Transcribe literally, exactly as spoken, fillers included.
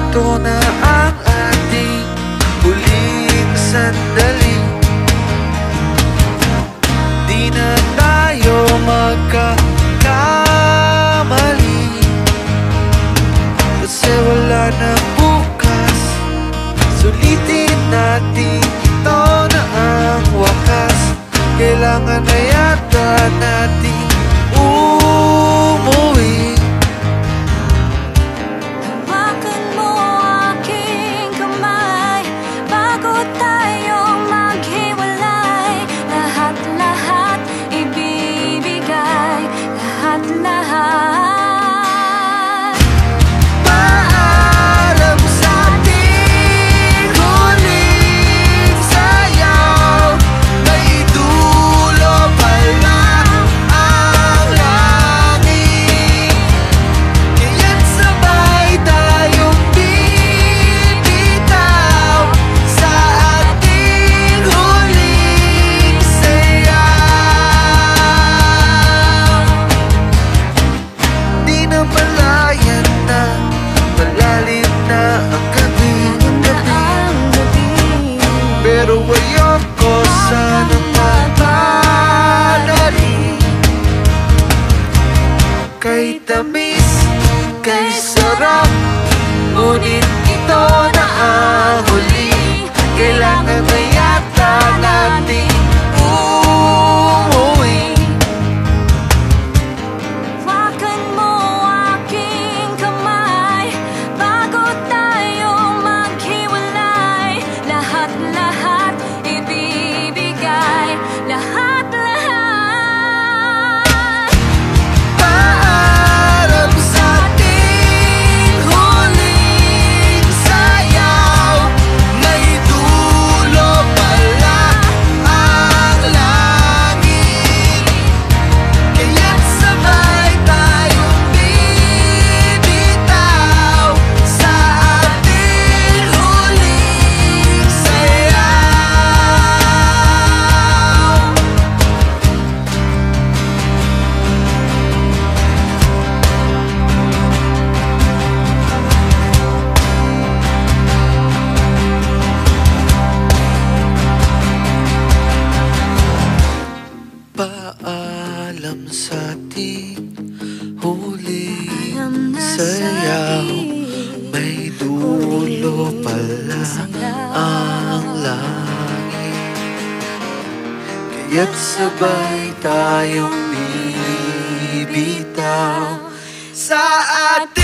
Ito na ang ating huling sandali. Di na tayo magkakamali, kasi wala na bukas. Sulitin natin, ito na ang wakas. Kailangan na yata natin umuwi. Hawakan mo aking kamay bago tayo maghiwalay. Lahat-lahat ibibigay, lahat-lahat. Pero ayoko sanang magmadali. Kay tamis, kay sarap, ngunit ito na ang huli. Kailangan na yata natin umuwi. Hawakan mo aking kamay bago tayo maghiwalay. Lahat-lahat ibibigay, lahat-lahat. Paalam sa ating huling sayaw. May dulo pala ang langit, kaya't sabay tayong bibitaw sa ating huling sayaw. Paalam sa ating huling sayaw. May dulo pala ang langit, kaya't sabay tayong bibitaw sa ating